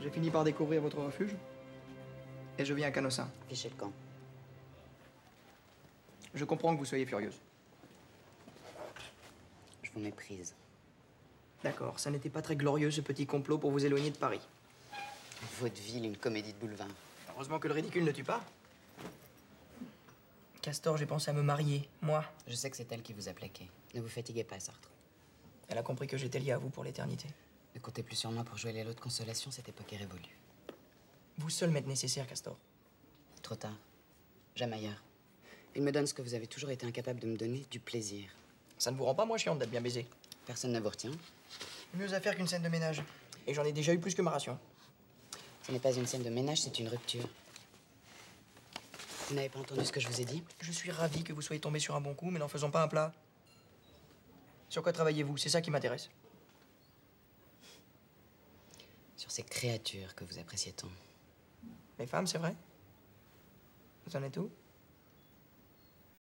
J'ai fini par découvrir votre refuge. Et je viens à Canossa. Fichez le camp. Je comprends que vous soyez furieuse. Je vous méprise. D'accord, ça n'était pas très glorieux ce petit complot pour vous éloigner de Paris. Vaudeville, une comédie de boulevard. Heureusement que le ridicule ne tue pas. Castor, j'ai pensé à me marier, moi. Je sais que c'est elle qui vous a plaqué. Ne vous fatiguez pas, Sartre. Elle a compris que j'étais lié à vous pour l'éternité. Ne comptez plus sur moi pour jouer les lots de consolation, cette époque est révolue. Vous seul m'êtes nécessaire, Castor. Trop tard. Jamais ailleurs. Il me donne ce que vous avez toujours été incapable de me donner, du plaisir. Ça ne vous rend pas moins chiante d'être bien baisé. Personne ne vous retient. Mieux à faire qu'une scène de ménage. Et j'en ai déjà eu plus que ma ration. Ce n'est pas une scène de ménage, c'est une rupture. Vous n'avez pas entendu ce que je vous ai dit? Je suis ravi que vous soyez tombé sur un bon coup, mais n'en faisons pas un plat. Sur quoi travaillez-vous? C'est ça qui m'intéresse. Sur ces créatures que vous appréciez tant. Les femmes, c'est vrai? Vous en êtes où?